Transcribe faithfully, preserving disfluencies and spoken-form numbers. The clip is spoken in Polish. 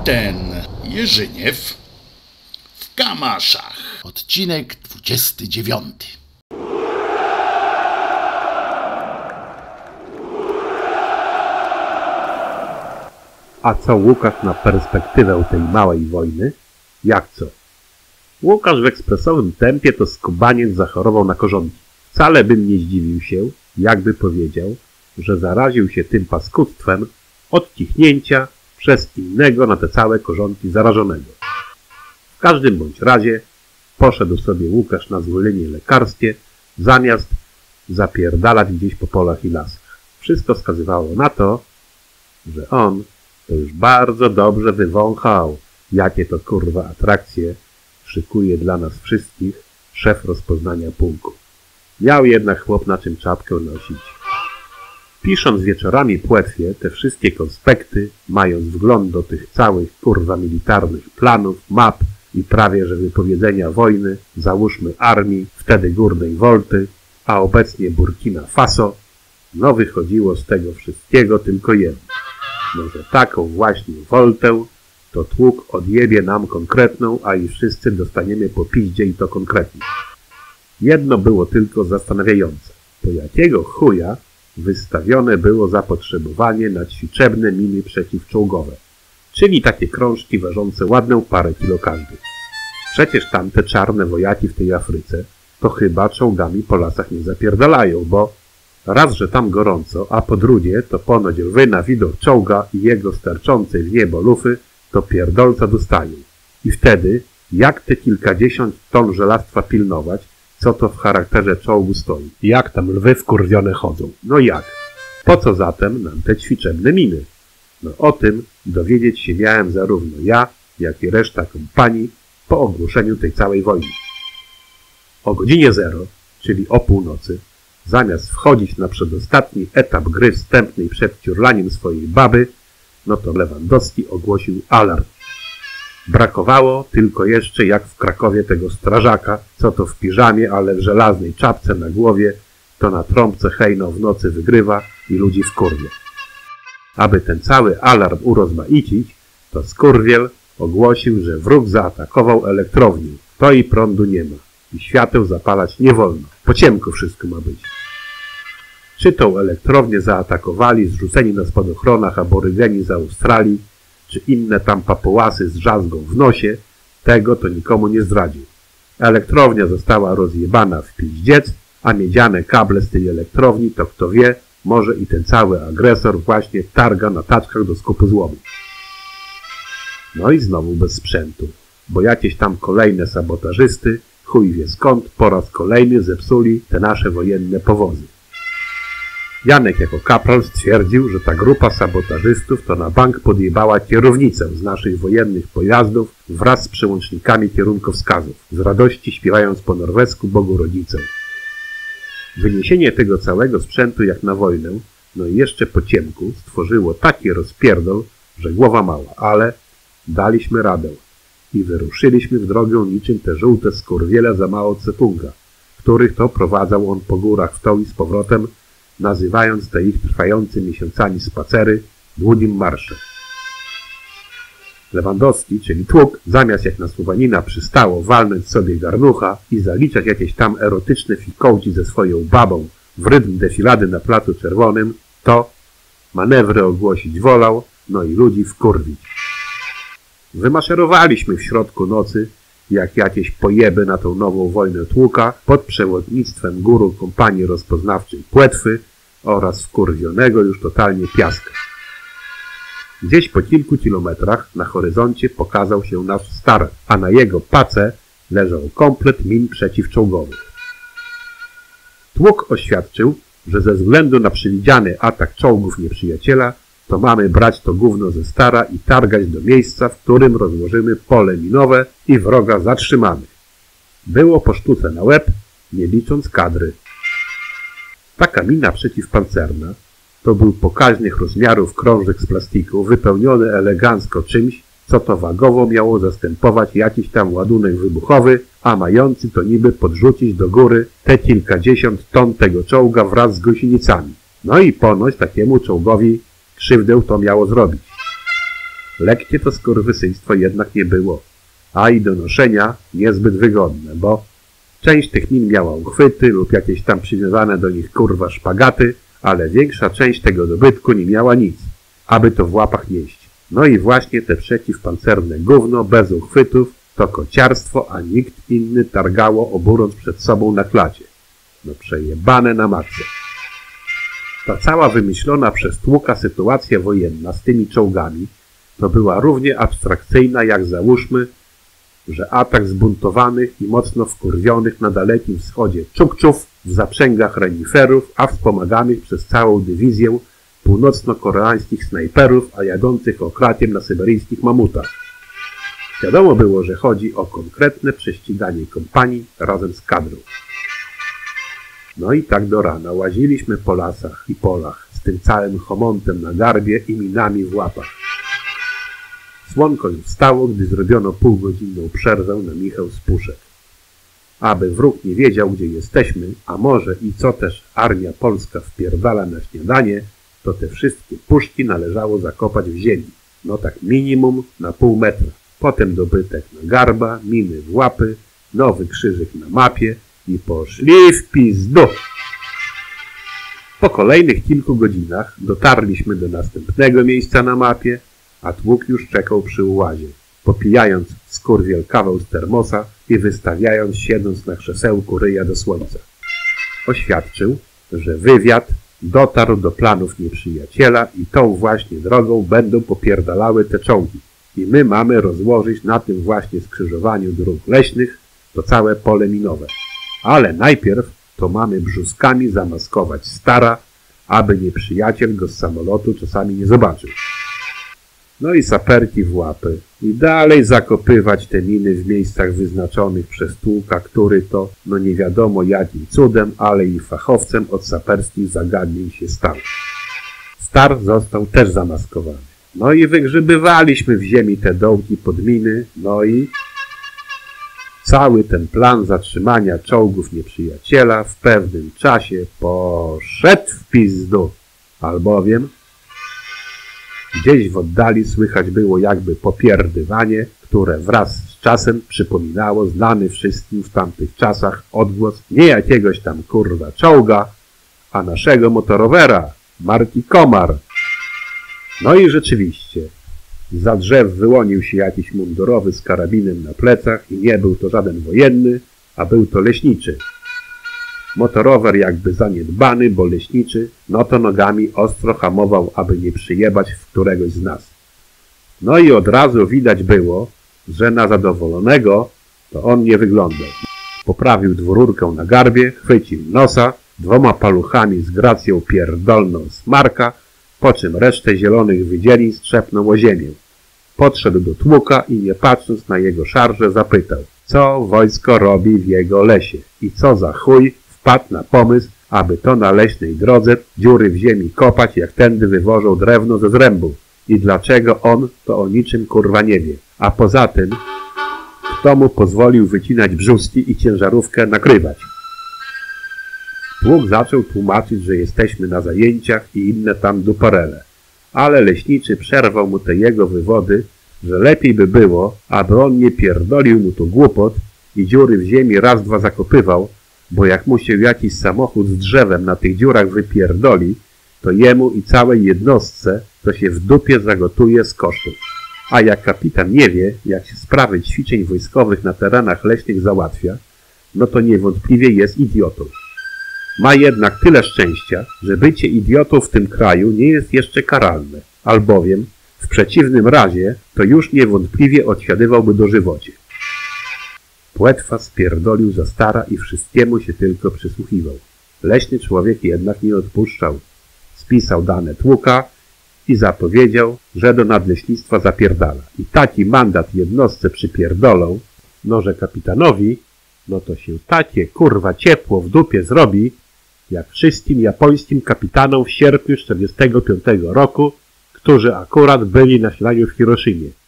Kapitan Jerzyniew w Kamaszach. Odcinek dwudziesty dziewiąty. A co Łukasz na perspektywę tej małej wojny? Jak co? Łukasz w ekspresowym tempie to skubaniec zachorował na korzonki. Wcale bym nie zdziwił się, jakby powiedział, że zaraził się tym paskudztwem od cichnięcia przez innego na te całe korzonki zarażonego. W każdym bądź razie poszedł sobie Łukasz na zwolnienie lekarskie, zamiast zapierdalać gdzieś po polach i lasach. Wszystko wskazywało na to, że on to już bardzo dobrze wywąchał, jakie to kurwa atrakcje szykuje dla nas wszystkich szef rozpoznania pułku. Miał jednak chłop na czym czapkę nosić. Pisząc wieczorami płetwie te wszystkie konspekty, mając wgląd do tych całych kurwa militarnych planów, map i prawie że wypowiedzenia wojny, załóżmy armii, wtedy Górnej Wolty, a obecnie Burkina Faso, no wychodziło z tego wszystkiego tylko jedno. No, że taką właśnie Woltę to tłuk odjebie nam konkretną, a i wszyscy dostaniemy po piździe i to konkretnie. Jedno było tylko zastanawiające. Po jakiego chuja wystawione było zapotrzebowanie na ćwiczebne miny przeciwczołgowe, czyli takie krążki ważące ładną parę kilo każdy. Przecież tamte czarne wojaki w tej Afryce to chyba czołgami po lasach nie zapierdalają, bo raz, że tam gorąco, a po drugie to ponoć lwy na widok czołga i jego sterczącej w niebo lufy to pierdolca dostają. I wtedy jak te kilkadziesiąt ton żelastwa pilnować, co to w charakterze czołgu stoi? Jak tam lwy wkurwione chodzą? No jak? Po co zatem nam te ćwiczebne miny? No o tym dowiedzieć się miałem zarówno ja, jak i reszta kompanii po ogłoszeniu tej całej wojny. O godzinie zero, czyli o północy, zamiast wchodzić na przedostatni etap gry wstępnej przed ciurlaniem swojej baby, no to Lewandowski ogłosił alarm. Brakowało tylko jeszcze jak w Krakowie tego strażaka, co to w piżamie, ale w żelaznej czapce na głowie, to na trąbce hejno w nocy wygrywa i ludzi wkurwia. Aby ten cały alarm urozmaicić, to skurwiel ogłosił, że wróg zaatakował elektrownię. To i prądu nie ma i świateł zapalać nie wolno. Po ciemku wszystko ma być. Czy tą elektrownię zaatakowali zrzuceni na spadochronach aborygeni z Australii, czy inne tam papołasy z drzazgą w nosie, tego to nikomu nie zdradził. Elektrownia została rozjebana w piździec, a miedziane kable z tej elektrowni to kto wie, może i ten cały agresor właśnie targa na taczkach do skupu złomu. No i znowu bez sprzętu, bo jakieś tam kolejne sabotażysty, chuj wie skąd, po raz kolejny zepsuli te nasze wojenne powozy. Janek jako kapral stwierdził, że ta grupa sabotażystów to na bank podjebała kierownicę z naszych wojennych pojazdów wraz z przełącznikami kierunkowskazów, z radości śpiewając po norwesku Bogu Rodzicę. Wyniesienie tego całego sprzętu jak na wojnę, no i jeszcze po ciemku, stworzyło taki rozpierdol, że głowa mała, ale daliśmy radę i wyruszyliśmy w drogę niczym te żółte skurwiele za Mao Tse-tunga, których to prowadzał on po górach w to i z powrotem, nazywając te ich trwające miesiącami spacery długim marszem. Lewandowski, czyli tłuk, zamiast jak na Słowanina przystało walnąć sobie garnucha i zaliczać jakieś tam erotyczne fikołki ze swoją babą w rytm defilady na Placu Czerwonym, to manewry ogłosić wolał, no i ludzi wkurwić. Wymaszerowaliśmy w środku nocy, jak jakieś pojeby na tą nową wojnę tłuka, pod przewodnictwem guru kompanii rozpoznawczej Płetwy oraz wkurwionego już totalnie Piaska. Gdzieś po kilku kilometrach na horyzoncie pokazał się nasz Star, a na jego pace leżał komplet min przeciwczołgowych. Tłuk oświadczył, że ze względu na przewidziany atak czołgów nieprzyjaciela, to mamy brać to gówno ze Stara i targać do miejsca, w którym rozłożymy pole minowe i wroga zatrzymamy. Było po sztuce na łeb, nie licząc kadry. Taka mina przeciwpancerna to był pokaźnych rozmiarów krążek z plastiku, wypełniony elegancko czymś, co to wagowo miało zastępować jakiś tam ładunek wybuchowy, a mający to niby podrzucić do góry te kilkadziesiąt ton tego czołga wraz z gąsienicami. No i ponoć takiemu czołgowi krzywdę to miało zrobić. Lekkie to skurwysyństwo jednak nie było, a i do noszenia niezbyt wygodne, bo część tych min miała uchwyty lub jakieś tam przywiązane do nich kurwa szpagaty, ale większa część tego dobytku nie miała nic, aby to w łapach nieść. No i właśnie te przeciwpancerne gówno bez uchwytów to kociarstwo, a nikt inny targało oburąc przed sobą na klacie. No przejebane na maksa. Ta cała wymyślona przez Tłuka sytuacja wojenna z tymi czołgami to była równie abstrakcyjna jak załóżmy, że atak zbuntowanych i mocno wkurwionych na Dalekim Wschodzie czukczów w zaprzęgach reniferów, a wspomaganych przez całą dywizję północno-koreańskich snajperów, a jadących okrakiem na syberyjskich mamutach. Wiadomo było, że chodzi o konkretne prześciganie kompanii razem z kadrą. No i tak do rana łaziliśmy po lasach i polach z tym całym homontem na garbie i minami w łapach. Słonko już wstało, gdy zrobiono półgodzinną przerwę na Michał z puszek. Aby wróg nie wiedział, gdzie jesteśmy, a może i co też armia polska wpierdala na śniadanie, to te wszystkie puszki należało zakopać w ziemi. No tak minimum na pół metra. Potem dobytek na garba, miny w łapy, nowy krzyżyk na mapie i poszli w pizdu. Po kolejnych kilku godzinach dotarliśmy do następnego miejsca na mapie, a Tłuk już czekał przy ułazie, popijając skurwiel kawał z termosa i wystawiając siedząc na krzesełku ryja do słońca. Oświadczył, że wywiad dotarł do planów nieprzyjaciela i tą właśnie drogą będą popierdalały te czołgi. I my mamy rozłożyć na tym właśnie skrzyżowaniu dróg leśnych to całe pole minowe. Ale najpierw to mamy brzuskami zamaskować Stara, aby nieprzyjaciel go z samolotu czasami nie zobaczył. No i saperki w łapy. I dalej zakopywać te miny w miejscach wyznaczonych przez Tłuka, który to, no nie wiadomo jakim cudem, ale i fachowcem od saperskich zagadnień się stał. Star został też zamaskowany. No i wygrzebywaliśmy w ziemi te dołki pod miny, no i cały ten plan zatrzymania czołgów nieprzyjaciela w pewnym czasie poszedł w pizdu, albowiem gdzieś w oddali słychać było jakby popierdywanie, które wraz z czasem przypominało znany wszystkim w tamtych czasach odgłos nie jakiegoś tam kurwa czołga, a naszego motorowera, marki Komar. No i rzeczywiście, zza drzew wyłonił się jakiś mundurowy z karabinem na plecach i nie był to żaden wojenny, a był to leśniczy. Motorower jakby zaniedbany, bo leśniczy, no to nogami ostro hamował, aby nie przyjebać w któregoś z nas. No i od razu widać było, że na zadowolonego to on nie wyglądał. Poprawił dwururkę na garbie, chwycił nosa, dwoma paluchami z gracją pierdolną smarka, po czym resztę zielonych wydzielin strzepnął o ziemię. Podszedł do Tłuka i nie patrząc na jego szarże zapytał, co wojsko robi w jego lesie i co za chuj wpadł na pomysł, aby to na leśnej drodze dziury w ziemi kopać, jak tędy wywożą drewno ze zrębów. I dlaczego on to o niczym kurwa nie wie. A poza tym, kto mu pozwolił wycinać brzuski i ciężarówkę nakrywać? Tłuk zaczął tłumaczyć, że jesteśmy na zajęciach i inne tam duparele. Ale leśniczy przerwał mu te jego wywody, że lepiej by było, aby on nie pierdolił mu tu głupot i dziury w ziemi raz dwa zakopywał, bo jak mu się jakiś samochód z drzewem na tych dziurach wypierdoli, to jemu i całej jednostce to się w dupie zagotuje z kosztów. A jak kapitan nie wie, jak się sprawy ćwiczeń wojskowych na terenach leśnych załatwia, no to niewątpliwie jest idiotą. Ma jednak tyle szczęścia, że bycie idiotą w tym kraju nie jest jeszcze karalne, albowiem w przeciwnym razie to już niewątpliwie odsiadywałby dożywocie. Płetwa spierdolił za Stara i wszystkiemu się tylko przysłuchiwał. Leśny człowiek jednak nie odpuszczał. Spisał dane Tłuka i zapowiedział, że do nadleśnictwa zapierdala. I taki mandat jednostce przypierdolą, no że kapitanowi, no to się takie kurwa ciepło w dupie zrobi, jak wszystkim japońskim kapitanom w sierpniu czterdziestego piątego roku, którzy akurat byli na śniadaniu w Hiroshimie.